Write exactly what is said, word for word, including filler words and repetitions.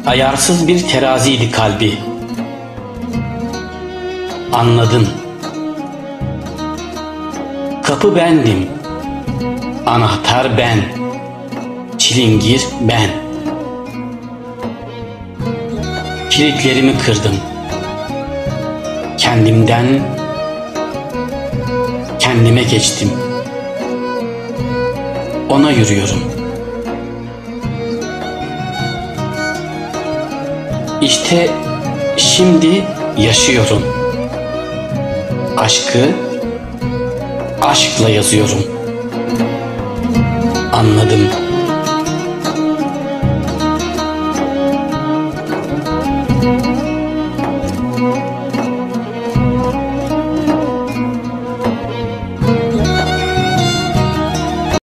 Ayarsız bir teraziydi kalbi. Anladın. Kapı bendim, anahtar ben, çilingir ben. Kilitlerimi kırdım. Kendimden kendime geçtim. Ona yürüyorum. İşte şimdi yaşıyorum. Aşkı aşkla yazıyorum. Anladım.